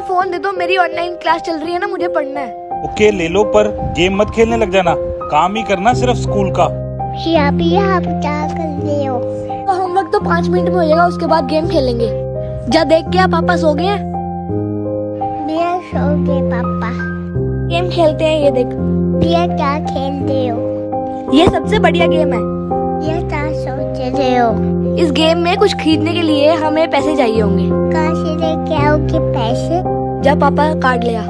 Phone दे दो, मेरी online class चल रही है ना, मुझे पढ़ना है। ओके ले लो, पर गेम मत खेलने लग जाना, काम ही करना सिर्फ स्कूल का। आप क्या कर रहे हो? तो होमवर्क तो 5 मिनट में हो जाएगा, उसके बाद गेम खेलेंगे। जा देख के पापा सो गए हैं? मैं सो गए पापा। गेम खेलते हैं, ये देख। ये क्या खेल रहे हो? ये सबसे बढ़िया गेम है। ये क्या सोच रहे हो? इस गेम में कुछ खरीदने के लिए हमें पैसे चाहिए होंगे। कहाँ से लेके आओगे पैसे? जा पापा कार्ड ले आ।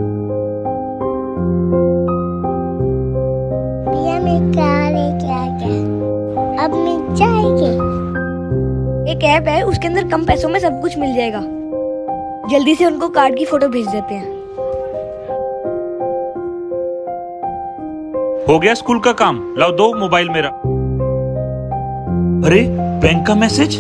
भैया मैं क्या लेके आ गया, अब मिल जाएगी। एक ऐप है, उसके अंदर कम पैसों में सब कुछ मिल जाएगा। जल्दी से उनको कार्ड की फोटो भेज देते हैं। हो गया स्कूल का काम, लाओ दो मोबाइल मेरा। अरे बैंक का मैसेज,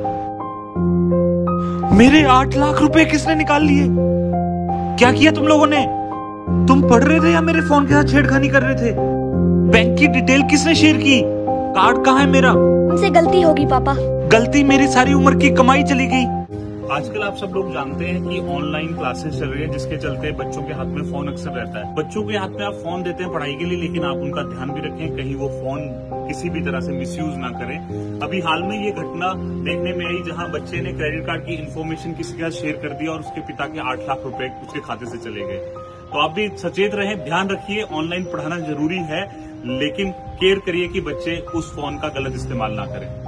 मेरे 8 लाख रुपए किसने निकाल लिए? क्या किया तुम लोगों ने? तुम पढ़ रहे थे या मेरे फोन के साथ छेड़खानी कर रहे थे? बैंक की डिटेल किसने शेयर की? कार्ड कहाँ है मेरा? उनसे गलती होगी पापा। गलती मेरी सारी उम्र की कमाई चली गई। आजकल आप सब लोग जानते हैं कि ऑनलाइन क्लासेस चल रही है, जिसके चलते बच्चों के हाथ में फोन अक्सर रहता है। बच्चों के हाथ में आप फोन देते हैं पढ़ाई के लिए, लेकिन आप उनका ध्यान भी रखें, कहीं वो फोन किसी भी तरह से मिसयूज ना करें। अभी हाल में ये घटना देखने में आई, जहां बच्चे ने क्रेडिट कार्ड की इन्फॉर्मेशन किसी के साथ शेयर कर दी और उसके पिता के 8 लाख रुपए उसके खाते से चले गए। तो आप भी सचेत रहें, ध्यान रखिए। ऑनलाइन पढ़ाना जरूरी है, लेकिन केयर करिए कि बच्चे उस फोन का गलत इस्तेमाल ना करें।